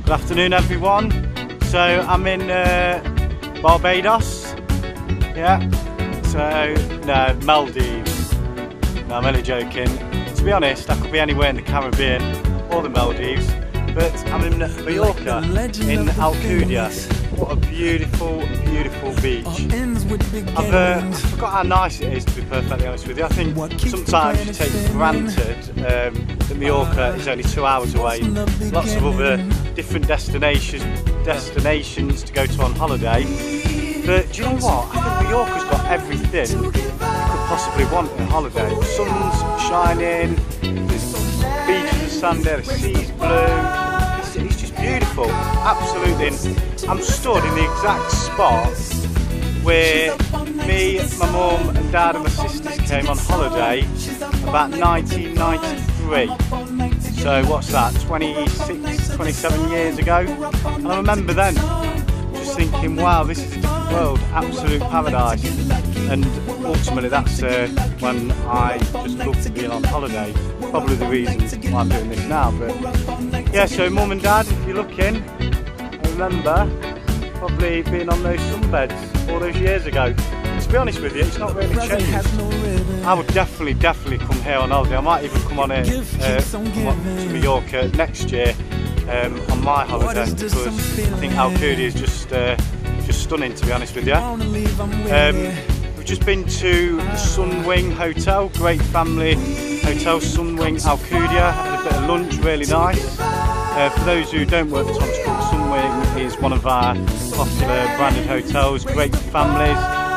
Good afternoon, everyone. So I'm in Barbados. Yeah. So no, Maldives. No, I'm only joking. To be honest, I could be anywhere in the Caribbean or the Maldives, but I'm in Mallorca, in Alcudia. What a beautiful, beautiful beach. I forgot how nice it is, to be perfectly honest with you. I think sometimes you take for granted that Mallorca is only 2 hours away. Lots of other different destinations to go to on holiday. But do you know what? I think Mallorca's got everything you could possibly want in a holiday. The sun's shining, there's beaches of sand there, the sea's blue. It's just beautiful, absolutely. I'm stood in the exact spot where me, my mum and dad and my sisters came on holiday about 1993. So what's that, 26, 27 years ago? And I remember then just thinking, wow, this is a different world, absolute paradise. And ultimately that's when I just loved being on holiday. Probably the reason why I'm doing this now. But yeah, so mum and dad, if you're looking, I remember probably being on those sunbeds all those years ago. To be honest with you, it's not really changed. I would definitely come here on holiday. I might even come on here to Mallorca next year on my holiday, because I think Alcudia is just stunning, to be honest with you. We've just been to the Sunwing Hotel, great family hotel, Sunwing Alcudia. Had a bit of lunch, really nice. For those who don't work for Thomas Cook, Sunwing is one of our popular branded hotels, great for families,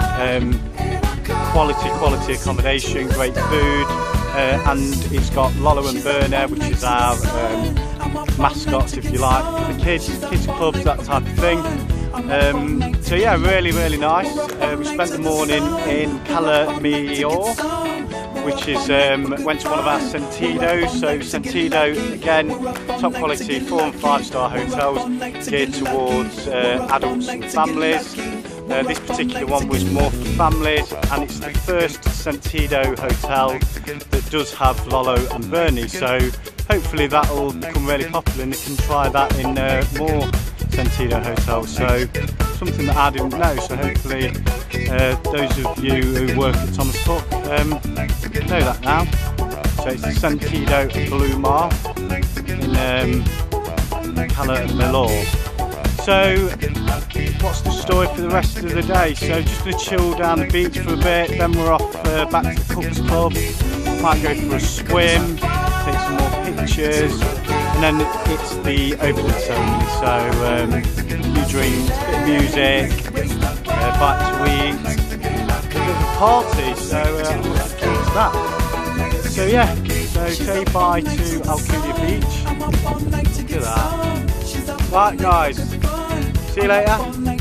quality accommodation, great food, and it's got Lolo and Berner, which is our mascots, if you like, for the kids clubs, that type of thing. So yeah, really nice. We spent the morning in Cala Millor, which is went to one of our Sentidos. So Sentido, again, top quality 4- and 5-star hotels geared towards adults and families. This particular one was more for families, and it's the first Sentido hotel that does have Lolo and Bernie. So hopefully that will become really popular and they can try that in more Sentido hotels. So something that I didn't know. So hopefully those of you who work at Thomas Cook know that now. So it's the Sentido Blue Mar in Cala Millor. So what's the story for the rest of the day? So just going to chill down the beach for a bit, then we're off back to the Cook's Club. Might go for a swim, take some more pictures, and then it's the opening ceremony. So few drinks, a bit of music, bite to eat, a bit of a party. So I'm looking forward to that. So yeah, so say bye to Alcudia Beach. Look at that. Right guys, see you later.